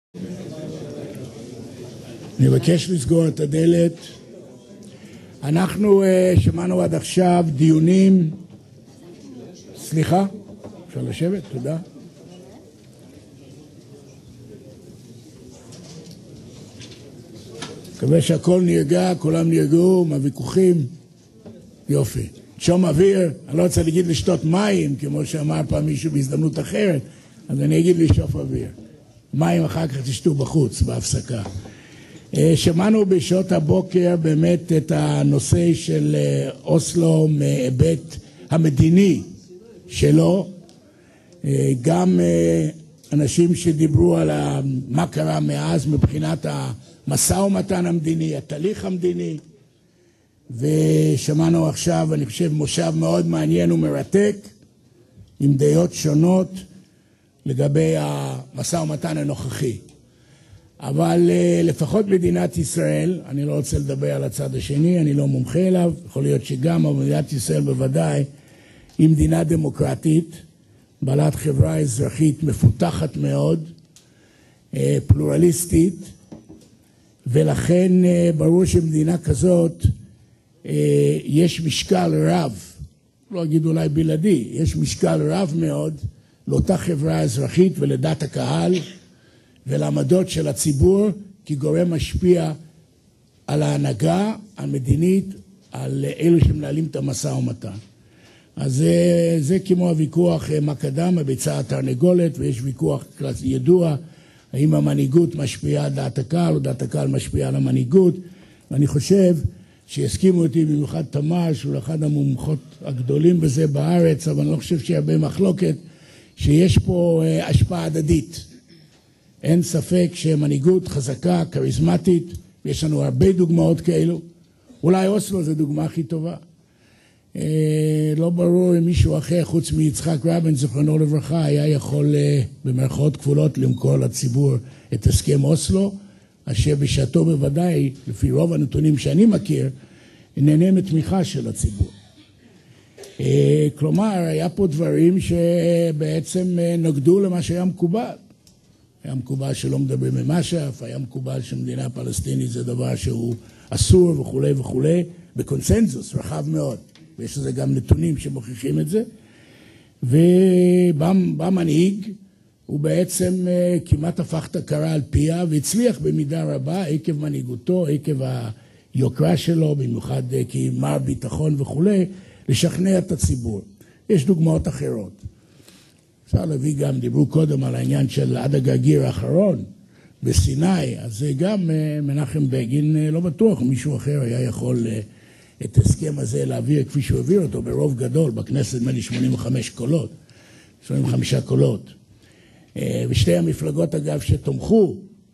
אני מבקש לסגור את הדלת. אנחנו שמענו עד עכשיו דיונים. סליחה, אפשר לשבת? תודה. מקווה שהכל נרגע, כולם נרגעו, מהוויכוחים. יופי. שום אוויר, אני לא רוצה להגיד לשתות מים, כמו שאמר פעם מישהו בהזדמנות אחרת, אז אני אגיד לשאוף אוויר. מים אחר כך תשתו בחוץ, בהפסקה. שמענו בשעות הבוקר באמת את הנושא של אוסלו מהיבט המדיני שלו, גם אנשים שדיברו על מה קרה מאז מבחינת המשא ומתן המדיני, התהליך המדיני, ושמענו עכשיו, אני חושב, מושב מאוד מעניין ומרתק, עם דעות שונות לגבי המשא ומתן הנוכחי. אבל לפחות מדינת ישראל, אני לא רוצה לדבר על הצד השני, אני לא מומחה אליו, יכול להיות שגם, אבל מדינת ישראל בוודאי היא מדינה דמוקרטית, בעלת חברה אזרחית מפותחת מאוד, פלורליסטית, ולכן ברור שמדינה כזאת יש משקל רב, לא אגיד אולי בלעדי, יש משקל רב מאוד לאותה חברה אזרחית ולדת הקהל, ולעמדות של הציבור כגורם משפיע על ההנהגה המדינית, על אלו שמנהלים את המשא ומתן. אז זה כמו הוויכוח מה קדם, הביצה התרנגולת, ויש ויכוח ידוע, האם המנהיגות משפיעה על דעת הקהל, או דעת הקהל משפיעה על המנהיגות, ואני חושב שיסכימו אותי במיוחד תמר, שהוא אחד המומחות הגדולים בזה בארץ, אבל אני לא חושב שיהיה הרבה מחלוקת, שיש פה השפעה הדדית. אין ספק שמנהיגות חזקה, קריזמטית, ויש לנו הרבה דוגמאות כאלו. אולי אוסלו זה דוגמה הכי טובה. לא ברור אם מישהו אחר, חוץ מיצחק רבין, זכרונו לברכה, היה יכול במרכאות כפולות למכור לציבור את הסכם אוסלו, אשר בשעתו בוודאי, לפי רוב הנתונים שאני מכיר, נהנה מתמיכה של הציבור. כלומר, היה פה דברים שבעצם נוגדו למה שהיה מקובל. היה מקובל שלא מדברים עם אש"ף, היה מקובל שמדינה פלסטינית זה דבר שהוא אסור וכו' וכו', בקונסנזוס רחב מאוד, ויש לזה גם נתונים שמוכיחים את זה, ובמנהיג הוא בעצם כמעט הפך את הקרה על פיה, והצליח במידה רבה עקב מנהיגותו, עקב היוקרה שלו, במיוחד כי מר ביטחון וכו', לשכנע את הציבור. יש דוגמאות אחרות. אפשר להביא גם, דיברו קודם על העניין של עד הגרגיר האחרון בסיני, אז זה גם מנחם בגין, לא בטוח, מישהו אחר היה יכול את ההסכם הזה להעביר כפי שהוא העביר אותו ברוב גדול, בכנסת נדמה לי 85 קולות. ושתי המפלגות אגב שתומכו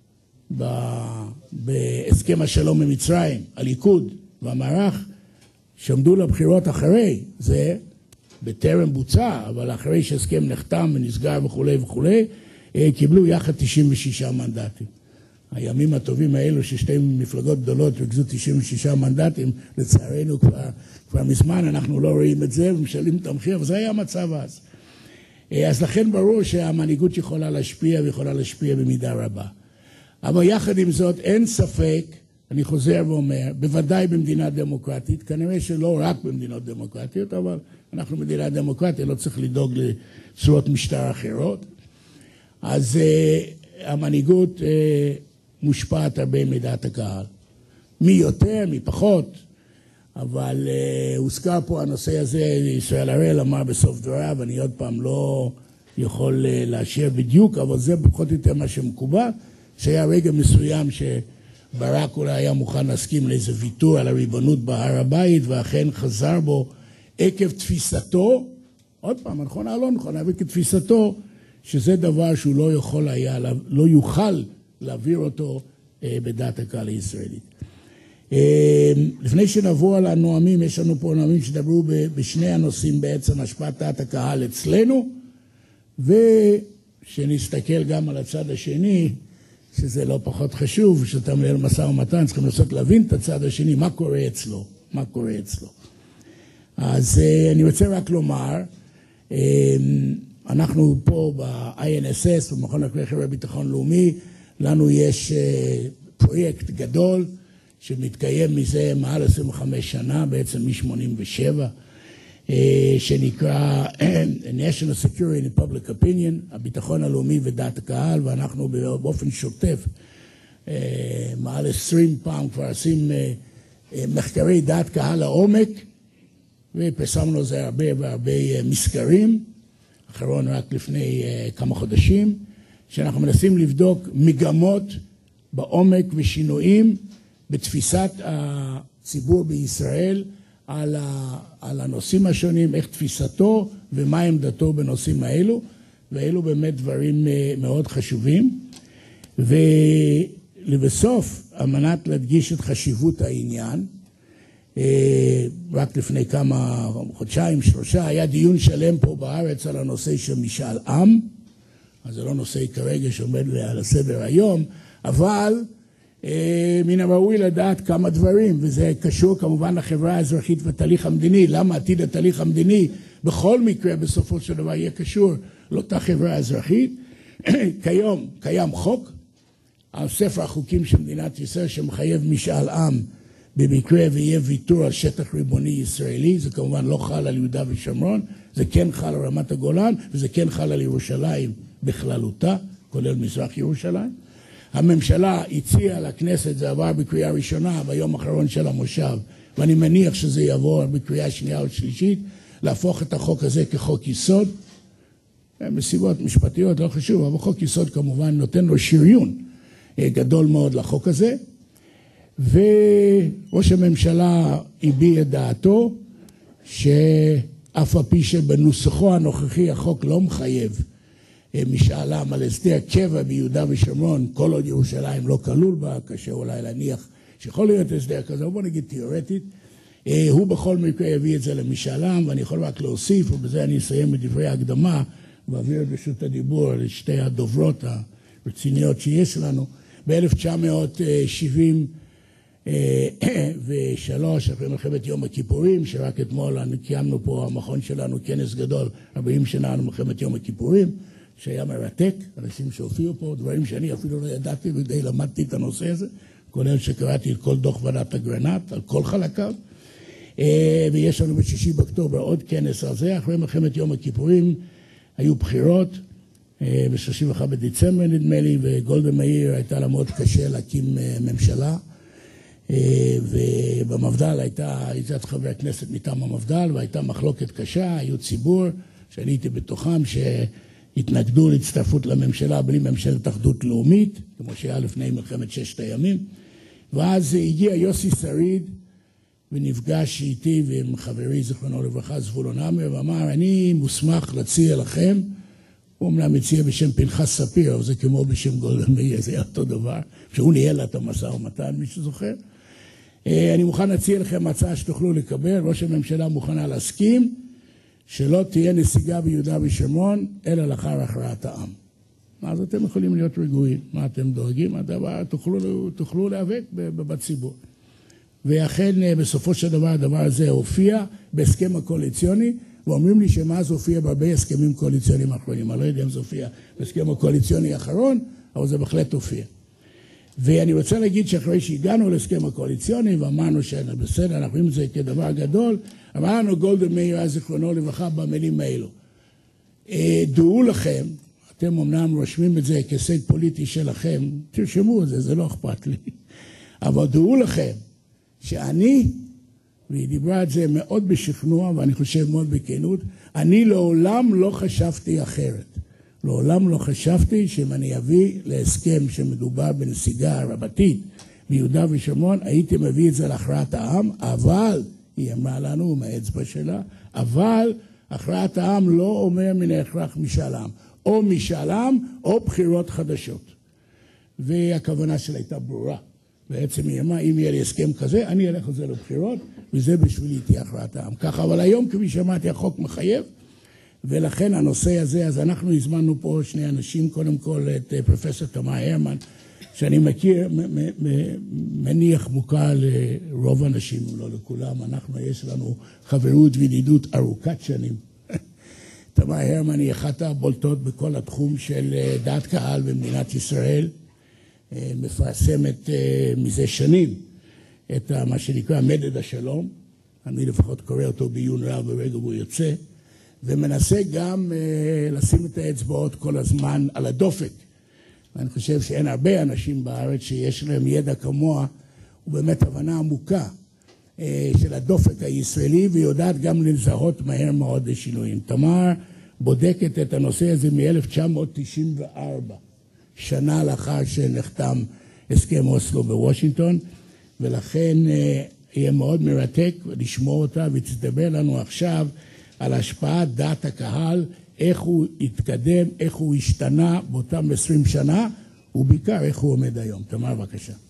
בהסכם השלום ממצרים, הליכוד והמערך, שעמדו לבחירות אחרי זה, בטרם בוצע, אבל אחרי שהסכם נחתם ונסגר וכו' וכו', קיבלו יחד 96 מנדטים. הימים הטובים האלו ששתי מפלגות גדולות ריכזו 96 מנדטים, לצערנו כבר מזמן אנחנו לא רואים את זה ומשלמים את המחיר, וזה היה המצב אז. אז לכן ברור שהמנהיגות יכולה להשפיע ויכולה להשפיע במידה רבה. אבל יחד עם זאת אין ספק, אני חוזר ואומר, בוודאי במדינה דמוקרטית, כנראה שלא רק במדינות דמוקרטיות, אבל אנחנו מדינה דמוקרטית, לא צריך לדאוג לצורות משטר אחרות. אז המנהיגות מושפעת הרבה מדעת הקהל. מי יותר, מי פחות, אבל הוזכר פה הנושא הזה, ישראל הראל אמר בסוף דבריו, אני עוד פעם לא יכול להשאיר בדיוק, אבל זה פחות או יותר מה שמקובל, שהיה רגע מסוים ברק אולי היה מוכן להסכים לאיזה ויתור על הריבונות בהר הבית, ואכן חזר בו עקב תפיסתו, עוד פעם, נכון, לא נכון, אבל כתפיסתו, שזה דבר שהוא לא יוכל להעביר אותו בדעת הקהל הישראלית. לפני שנבוא על הנואמים, יש לנו פה נואמים שדברו בשני הנושאים בעצם, השפעת דעת הקהל אצלנו, ושנסתכל גם על הצד השני, שזה לא פחות חשוב, שאתה מנהל משא ומתן, צריכים לנסות להבין את הצד השני, מה קורה אצלו. אז אני רוצה רק לומר, אנחנו פה ב-INSS, במכון לחקר ביטחון לאומי, לנו יש פרויקט גדול שמתקיים מזה מעל 25 שנה, בעצם מ-87, שנקרא National Security and Public Opinion, הביטחון הלאומי ודעת הקהל, ואנחנו באופן שוטף מעל 20 פעם כבר עושים מחקרי דעת קהל לעומק, ופרסמנו זה הרבה והרבה מסקרים, אחרון רק לפני כמה חודשים, שאנחנו מנסים לבדוק מגמות בעומק ושינויים בתפיסת הציבור בישראל על הנושאים השונים, איך תפיסתו ומה עמדתו בנושאים האלו, ואלו באמת דברים מאוד חשובים. ולבסוף, על מנת להדגיש את חשיבות העניין, רק לפני כמה חודשיים, 3, היה דיון שלם פה בארץ על הנושא של משאל עם, אז זה לא נושא כרגע שעומד על הסדר היום, אבל מן הראוי לדעת כמה דברים, וזה קשור כמובן לחברה האזרחית והתהליך המדיני. למה עתיד התהליך המדיני בכל מקרה בסופו של דבר יהיה קשור לאותה חברה אזרחית? קיים חוק, על ספר החוקים של מדינת ישראל שמחייב משאל עם במקרה ויהיה ויתור על שטח ריבוני ישראלי. זה כמובן לא חל על יהודה ושומרון, זה כן חל על רמת הגולן, וזה כן חל על ירושלים בכללותה, כולל מזרח ירושלים. הממשלה הציעה לכנסת, זה עבר בקריאה ראשונה ביום האחרון של המושב, ואני מניח שזה יעבור בקריאה שנייה או שלישית, להפוך את החוק הזה כחוק יסוד, מסיבות משפטיות, לא חשוב, אבל חוק יסוד כמובן נותן לו שריון גדול מאוד לחוק הזה, וראש הממשלה הביע את דעתו, שאף על פי שבנוסחו הנוכחי החוק לא מחייב משאל עם על הסדר קבע ביהודה ושומרון, כל עוד ירושלים לא כלול בה, קשה אולי להניח שיכול להיות הסדר כזה, בוא נגיד תיאורטית, הוא בכל מקרה הביא את זה למשאל עם, ואני יכול רק להוסיף, ובזה אני אסיים את דברי ההקדמה, ואעביר את רשות הדיבור לשתי הדוברות הרציניות שיש לנו. ב-1973, אחרי מלחמת יום הכיפורים, שרק אתמול קיימנו פה, המכון שלנו, כנס גדול, 40 שנה על מלחמת יום הכיפורים, שהיה מרתק, אנשים שהופיעו פה, דברים שאני אפילו לא ידעתי, ודי למדתי את הנושא הזה, כולל שקראתי את כל דוח ועדת אגרנט, על כל חלקיו, ויש לנו ב-6 באוקטובר עוד כנס על זה. אחרי מלחמת יום הכיפורים היו בחירות, ב-31 בדצמבר נדמה לי, וגולדה מאיר הייתה לה מאוד קשה להקים ממשלה, ובמפד"ל הייתה חבר הכנסת מטעם המפד"ל, והייתה מחלוקת קשה, היו ציבור, שאני הייתי בתוכם, התנגדו להצטרפות לממשלה בלי ממשלת אחדות לאומית, כמו שהיה לפני מלחמת 6 הימים, ואז הגיע יוסי שריד ונפגש איתי ועם חברי זיכרונו לברכה זבולון המר, ואמר, אני מוסמך להציע לכם, הוא אומנם הציע בשם פנחס ספיר, אבל זה כמו בשם גולדה מאיר, זה היה אותו דבר, שהוא ניהל את המשא ומתן, מי שזוכר. אני מוכן להציע לכם הצעה שתוכלו לקבל, ראש הממשלה מוכנה להסכים, שלא תהיה נסיגה ביהודה ושומרון, אלא לאחר הכרעת העם. אז אתם יכולים להיות רגועים. מה אתם דואגים? תוכלו להיאבק בציבור. ואכן, בסופו של דבר, הדבר הזה הופיע בהסכם הקואליציוני, ואומרים לי שמאז הופיע בהרבה הסכמים קואליציוניים האחרונים. אני לא יודע אם זה הופיע בהסכם הקואליציוני האחרון, אבל זה בהחלט הופיע. ואני רוצה להגיד שאחרי שהגענו להסכם הקואליציוני, ואמרנו שבסדר, אנחנו רואים את זה כדבר גדול, אמרנו גולדה מאיר, אז זיכרונו לברכה, במילים האלו. דעו לכם, אתם אמנם רושמים את זה כהישג פוליטי שלכם, תרשמו את זה, זה לא אכפת לי. אבל דעו לכם, שאני, והיא דיברה את זה מאוד בשכנוע, ואני חושב מאוד בכנות, אני לעולם לא חשבתי אחרת. לעולם לא חשבתי שאם אני אביא להסכם שמדובר בנסיגה רבתית ביהודה ושומרון, הייתי מביא את זה להכרעת העם, אבל, היא אמרה לנו מהאצבע שלה, אבל הכרעת העם לא אומר מן ההכרח משאל עם, או משאל עם או בחירות חדשות. והכוונה שלה הייתה ברורה. בעצם היא אמרה, אם יהיה לי הסכם כזה, אני אלך על זה לבחירות, וזה בשבילי תהיה הכרעת העם. ככה, אבל היום, כפי שאמרתי, החוק מחייב, ולכן הנושא הזה, אז אנחנו הזמנו פה שני אנשים, קודם כל את פרופסור תמר הרמן, שאני מכיר, מניח מוכר לרוב האנשים, לא לכולם, יש לנו חברות וידידות ארוכת שנים. תמר הרמן היא אחת הבולטות בכל התחום של דעת קהל במדינת ישראל, מפרסמת מזה שנים את מה שנקרא מדד השלום. אני לפחות קורא אותו בעיון רב ברגע הוא יוצא, ומנסה גם לשים את האצבעות כל הזמן על הדופק. ואני חושב שאין הרבה אנשים בארץ שיש להם ידע כמוה, ובאמת הבנה עמוקה של הדופק הישראלי, ויודעת גם לזהות מהר מאוד לשינויים. תמר בודקת את הנושא הזה מ-1994, שנה לאחר שנחתם הסכם אוסלו בוושינגטון, ולכן יהיה מאוד מרתק לשמוע אותה, ותדבר לנו עכשיו על השפעת דעת הקהל, איך הוא התקדם, איך הוא השתנה באותם 20 שנה, ובעיקר איך הוא עומד היום. תמר, בבקשה.